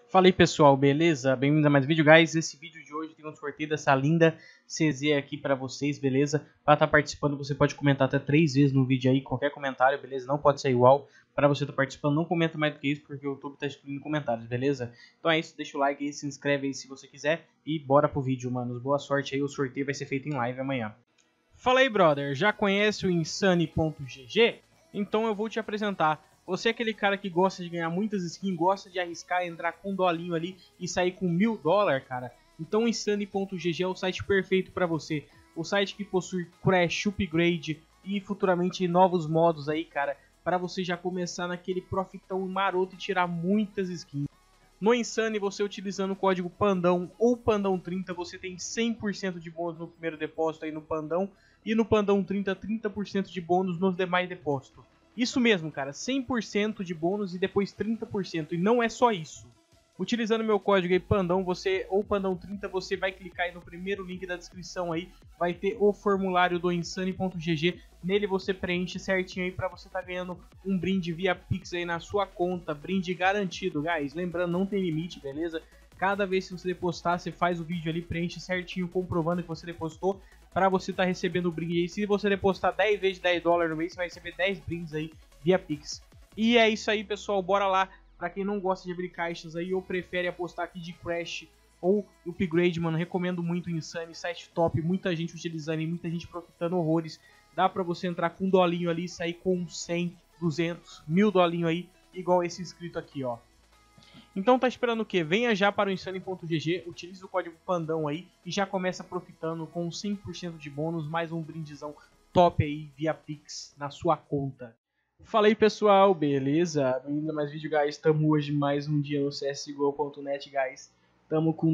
Fala aí pessoal, beleza? Bem-vindo a mais um vídeo, guys. Esse vídeo de hoje tem um sorteio dessa linda CZ aqui pra vocês, beleza? Para estar participando você pode comentar até 3 vezes no vídeo aí, qualquer comentário, beleza? Não pode ser igual. Para você estar participando, não comenta mais do que isso, porque o YouTube tá excluindo comentários, beleza? Então é isso, deixa o like aí, se inscreve aí se você quiser e bora pro vídeo, manos. Boa sorte aí, o sorteio vai ser feito em live amanhã. Fala aí, brother, já conhece o Insane.gg? Então eu vou te apresentar. Você é aquele cara que gosta de ganhar muitas skins, gosta de arriscar, entrar com um dolinho ali e sair com $1000, cara? Então o Insane.gg é o site perfeito para você. O site que possui Crash, Upgrade e futuramente novos modos aí, cara, para você já começar naquele profitão maroto e tirar muitas skins. No Insane, você utilizando o código PANDÃO ou PANDÃO30, você tem 100% de bônus no primeiro depósito aí no Pandão. E no Pandão30, 30% de bônus nos demais depósitos. Isso mesmo, cara, 100% de bônus e depois 30%. E não é só isso. Utilizando meu código aí, Pandão, ou Pandão30, você vai clicar aí no primeiro link da descrição aí. Vai ter o formulário do Insane.gg. Nele você preenche certinho aí pra você tá ganhando um brinde via Pix aí na sua conta. Brinde garantido, guys. Lembrando, não tem limite, beleza? Cada vez que você depositar, você faz o vídeo ali, preenche certinho, comprovando que você depositou, para você estar recebendo o brinde aí. Se você depositar 10 vezes $10 no mês, você vai receber 10 brindes aí via Pix. E é isso aí, pessoal, bora lá. Para quem não gosta de abrir caixas aí, ou prefere apostar aqui de Crash ou Upgrade, mano, recomendo muito o Insane, site top, muita gente utilizando e muita gente profitando horrores. Dá para você entrar com um dolinho ali e sair com 100, 200, 1000 dolinho aí, igual esse inscrito aqui, ó. Então tá esperando o que? Venha já para o Insane.gg, utilize o código PANDÃO aí e já começa profitando com 100% de bônus, mais um brindezão top aí via Pix na sua conta. Fala aí pessoal, beleza? Bem-vindo a mais vídeo, guys. Estamos hoje mais um dia no CSGO.net, guys. Estamos com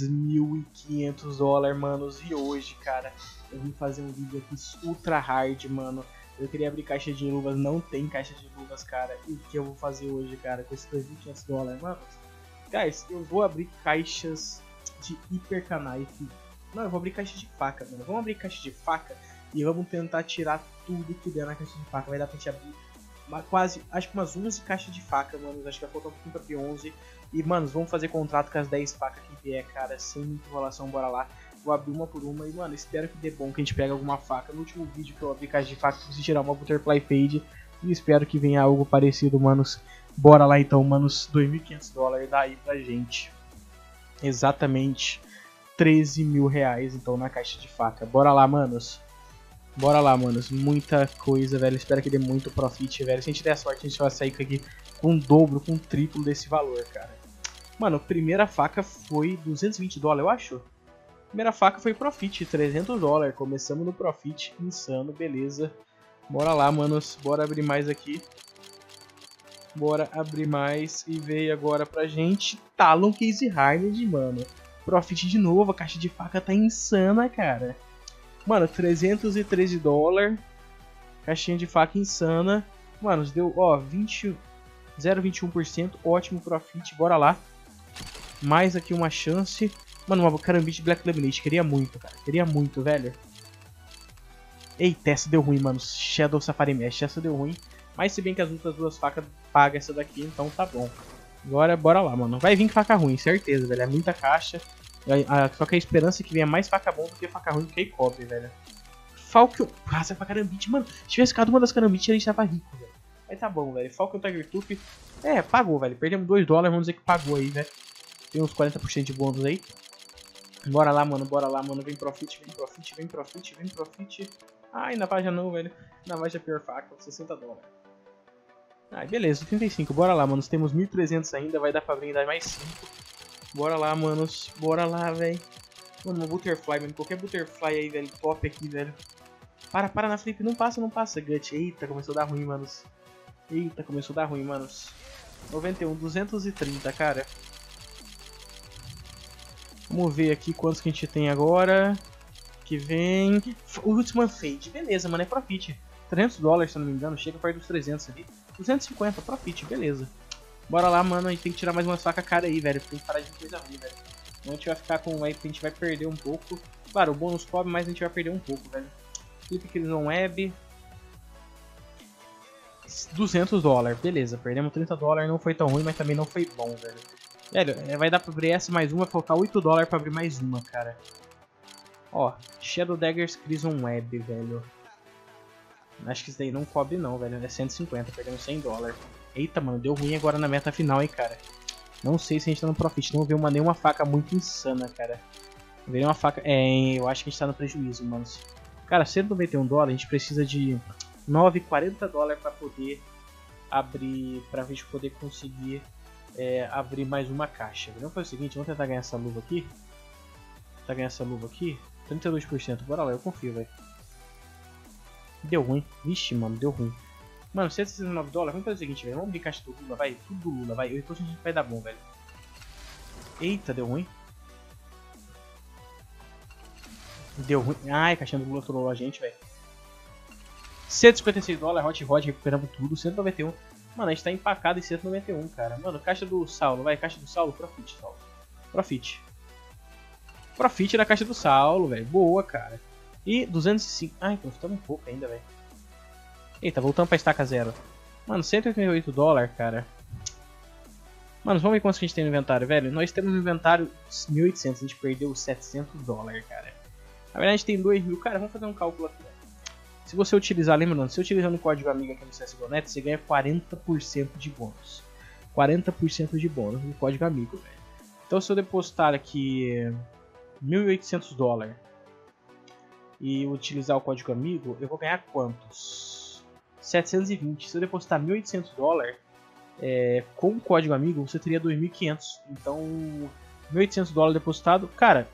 $2.500, manos. E hoje, cara, eu vim fazer um vídeo aqui ultra hard, mano. Eu queria abrir caixa de luvas, não tem caixa de luvas, cara. E o que eu vou fazer hoje, cara, com esses $2.500, mano? Guys, eu vou abrir caixas de hiperknife. Não, eu vou abrir caixa de faca, mano. Vamos abrir caixa de faca e vamos tentar tirar tudo que der na caixa de faca. Vai dar pra gente abrir quase, acho que umas 11 caixas de faca, mano. Acho que vai faltar um pouquinho pra abrir 11. E, mano, vamos fazer contrato com as 10 facas que vier, cara. Sem muita enrolação, bora lá. Vou abrir uma por uma e, mano, espero que dê bom, que a gente pegue alguma faca. No último vídeo que eu abri caixa de faca, eu consegui tirar uma Butterfly Fade. E espero que venha algo parecido, manos. Bora lá então, manos. $2.500 daí pra gente. Exatamente R$13.000, então, na caixa de faca. Bora lá, manos. Bora lá, manos. Muita coisa, velho. Espero que dê muito profit, velho. Se a gente der sorte, a gente vai sair aqui com o dobro, com o triplo desse valor, cara. Mano, a primeira faca foi $220, eu acho. Primeira faca foi profit, $300. Começamos no profit, insano, beleza. Bora lá, manos. Bora abrir mais aqui. Bora abrir mais. E veio agora pra gente Talon Case Hardened, mano. Profit de novo, a caixa de faca tá insana, cara. Mano, $313. Caixinha de faca insana. Mano, deu, ó, 0,21%. Ótimo profit, bora lá. Mais aqui uma chance. Mano, uma carambite Black Lemonade. Queria muito, cara. Queria muito, velho. Eita, essa deu ruim, mano. Shadow Safari Mesh. Essa deu ruim. Mas se bem que as outras duas facas pagam essa daqui, então tá bom. Agora, bora lá, mano. Vai vir faca ruim, certeza, velho. É muita caixa. Só que a esperança é que venha mais faca bom do que faca ruim, que cobre, velho. Falcon... Essa pra carambite, mano. Se tivesse ficado uma das carambites, a gente tava rico, velho. Mas tá bom, velho. Falcon Tiger Tooth. É, pagou, velho. Perdemos $2, vamos dizer que pagou aí, velho. Tem uns 40% de bônus aí. Bora lá, mano. Bora lá, mano. Vem profit, vem profit, vem profit, vem profit. Ai, na Vaja não, velho. Na Vaja é pior faca, $60. Ai, beleza, 35. Bora lá, manos. Temos 1.300 ainda. Vai dar pra brindar mais 5. Bora lá, manos. Bora lá, velho. Mano, uma Butterfly, mano. Qualquer Butterfly aí, velho. Top aqui, velho. Para na Felipe. Não passa, não passa. Gut. Eita, começou a dar ruim, manos. Eita, começou a dar ruim, manos. 91, 230, cara. Vamos ver aqui quantos que a gente tem agora. Que vem... Ultimate Fade. Beleza, mano. É profit. $300, se eu não me engano. Chega perto dos 300 ali. 250, profit. Beleza. Bora lá, mano. A gente tem que tirar mais umas facas cara aí, velho. Tem que parar de coisa ruim, velho. A gente vai ficar com... A gente vai perder um pouco. Claro, o bônus cobre, mas a gente vai perder um pouco, velho. Flip Kills on Web. $200. Beleza, perdemos $30. Não foi tão ruim, mas também não foi bom, velho. Velho, vai dar pra abrir essa mais uma, vai faltar 8 dólares pra abrir mais uma, cara. Ó, Shadow Daggers Crimson Web, velho. Acho que isso daí não cobre não, velho. É 150, perdemos 100 dólares. Eita, mano, deu ruim agora na meta final, hein, cara. Não sei se a gente tá no profit. Não veio nenhuma faca muito insana, cara. Veio uma faca... eu acho que a gente tá no prejuízo, mano. Cara, 191 dólares, a gente precisa de 9,40 dólares pra poder abrir... Pra gente poder conseguir abrir mais uma caixa. Vamos fazer o seguinte, vamos tentar ganhar essa luva aqui. Tentar ganhar essa luva aqui. 32%, bora lá, eu confio, velho. Deu ruim. Vixe, mano, deu ruim. Mano, 169 dólares, vamos fazer o seguinte, velho. Vamos abrir caixa do Lula, vai. Tudo do Lula, vai. Depois a gente vai dar bom, velho. Eita, deu ruim. Deu ruim. Ai, caixinha do Lula trollou a gente, velho. 156 dólares, Hot Rod, recuperamos tudo. 191. Mano, a gente tá empacado em 191, cara. Mano, caixa do Saulo, vai. Caixa do Saulo, Profit, Saulo. Profit. Profit na caixa do Saulo, velho. Boa, cara. E 205. Ai, profitamos um pouco ainda, velho. Eita, voltando pra estaca zero. Mano, 188 dólares, cara. Mano, vamos ver quanto que a gente tem no inventário, velho. Nós temos no inventário 1.800. A gente perdeu 700 dólares, cara. Na verdade, a gente tem 2.000. Cara, vamos fazer um cálculo aqui, velho. Se você utilizar, lembrando, se utilizando o código amigo aqui no CSGO.net, você ganha 40% de bônus. 40% de bônus no código amigo, velho. Então, se eu depositar aqui 1.800 dólares e utilizar o código amigo, eu vou ganhar quantos? 720. Se eu depositar 1.800 dólares com o código amigo, você teria 2.500. Então, 1.800 dólares depositado, cara,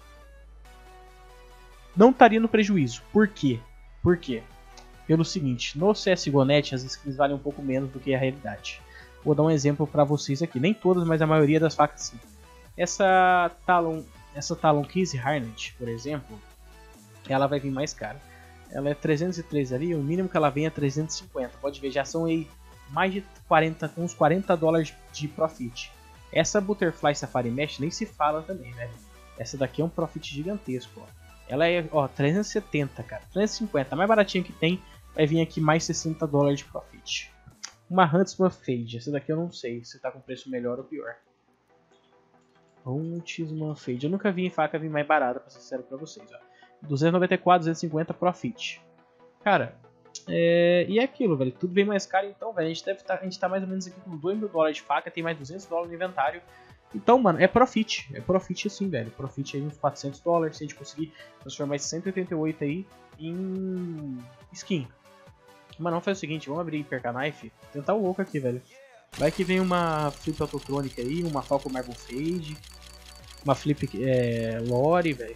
não estaria no prejuízo. Por quê? Por quê? Pelo seguinte, no CSGO.net as skins valem um pouco menos do que a realidade. Vou dar um exemplo para vocês aqui. Nem todas, mas a maioria das facas sim. Essa Talon Case Harnett, por exemplo, ela vai vir mais cara. Ela é 303 ali, o mínimo que ela vem é 350. Pode ver, já são aí mais de 40, uns 40 dólares de profit. Essa Butterfly Safari Mesh nem se fala também, velho. Essa daqui é um profit gigantesco, ó. Ela é, ó, 370, cara. 350, a mais baratinha que tem, vai vir aqui mais 60 dólares de profit. Uma Huntsman Fade, essa daqui eu não sei se tá com preço melhor ou pior. Huntsman Fade, eu nunca vi em faca vir mais barata, pra ser sincero pra vocês, ó. 294, 250 profit. Cara, e é aquilo, velho. Tudo bem mais caro, então, velho. A gente tá mais ou menos aqui com 2.000 dólares de faca, tem mais 200 dólares no inventário. Então, mano, é profit. É profit assim, velho. Profit aí uns 400 dólares se a gente conseguir transformar esse 188 aí em skin. Mano, vamos fazer o seguinte, vamos abrir Hyperca Knife. Tentar o louco aqui, velho. Vai que vem uma Flip Autotronic aí, uma Falcon Marble Fade, uma Flip Lore, velho.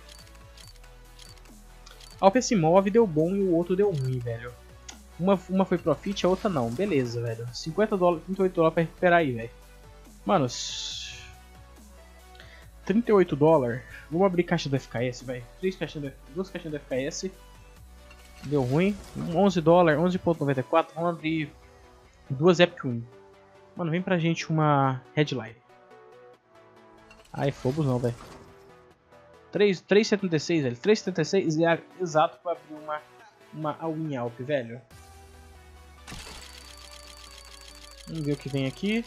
A OP se move, deu bom e o outro deu ruim, velho. Uma foi profit, a outra não. Beleza, velho. 50 dólares, 38 dólares pra recuperar aí, velho. Mano, 38 dólares. Vamos abrir caixa do FKS, velho. Duas caixinhas do FKS. Deu ruim. 11 dólares, 11,94. Vamos abrir duas Epic Win. Mano, vem pra gente uma Headline. Ai, Phobos não, velho. 3,76, velho. 3,76 é exato pra abrir uma All-in Alp, velho. Vamos ver o que vem aqui.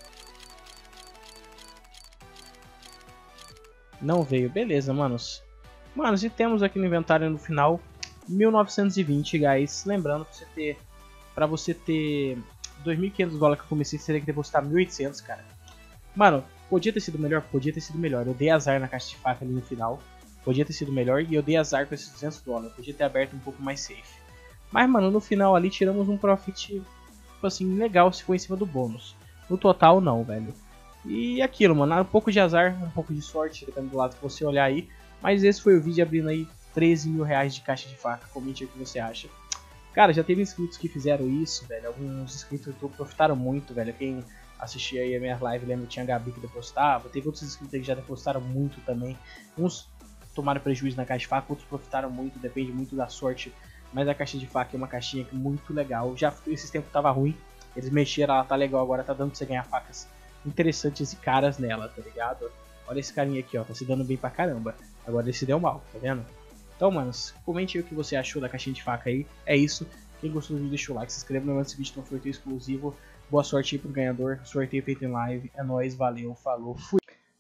Não veio. Beleza, manos. Manos, e temos aqui no inventário no final 1920, guys. Lembrando, pra você ter 2.500 dólares que eu comecei, você teria que depositar 1.800, cara. Mano, podia ter sido melhor? Podia ter sido melhor. Eu dei azar na caixa de faca ali no final. Podia ter sido melhor e eu dei azar com esses 200 dólares. Podia ter aberto um pouco mais safe. Mas, mano, no final ali tiramos um profit, tipo assim, legal se for em cima do bônus. No total, não, velho. E aquilo, mano, um pouco de azar, um pouco de sorte, dependendo do lado que você olhar aí. Mas esse foi o vídeo abrindo aí 13 mil reais de caixa de faca. Comente aí o que você acha. Cara, já teve inscritos que fizeram isso, velho. Alguns inscritos do YouTube profitaram muito, velho. Quem assistia aí a minha live, lembra que tinha a Gabi que depositava. Teve outros inscritos aí que já depositaram muito também. Uns tomaram prejuízo na caixa de faca, outros profitaram muito. Depende muito da sorte. Mas a caixa de faca é uma caixinha muito legal. Já esses tempos tava ruim. Eles mexeram, ela tá legal agora. Tá dando pra você ganhar facas interessantes e caras nela, tá ligado? Olha esse carinha aqui, ó. Tá se dando bem pra caramba. Agora ele se deu mal, tá vendo? Então, manos, comente aí o que você achou da caixinha de faca aí. É isso. Quem gostou do vídeo, deixa o like, se inscreva no canal desse vídeo, tem um sorteio exclusivo. Boa sorte aí pro ganhador. Sorteio feito em live. É nóis, valeu, falou, fui.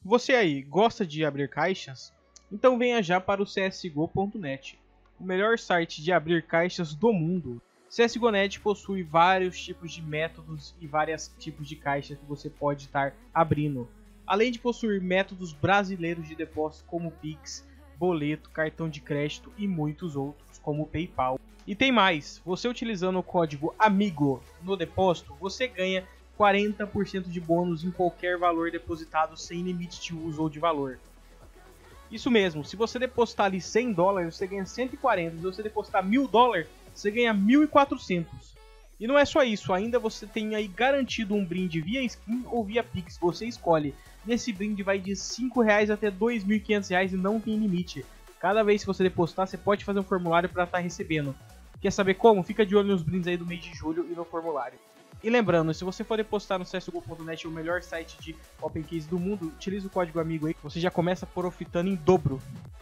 Você aí, gosta de abrir caixas? Então venha já para o csgo.net, o melhor site de abrir caixas do mundo. CSGO.net possui vários tipos de métodos e vários tipos de caixas que você pode estar abrindo. Além de possuir métodos brasileiros de depósito como Pix, boleto, cartão de crédito e muitos outros, como o PayPal. E tem mais, você utilizando o código AMIGO no depósito, você ganha 40% de bônus em qualquer valor depositado sem limite de uso ou de valor. Isso mesmo, se você depositar ali $100, você ganha 140, se você depositar $1.000, você ganha 1.400. E não é só isso, ainda você tem aí garantido um brinde via skin ou via Pix, você escolhe. E esse brinde vai de R$5 até R$2.500 e não tem limite. Cada vez que você depositar, você pode fazer um formulário para estar recebendo. Quer saber como? Fica de olho nos brindes aí do mês de julho e no formulário. E lembrando, se você for depositar no CSGO.net, o melhor site de Open Case do mundo, utilize o código AMIGO aí, que você já começa profitando em dobro.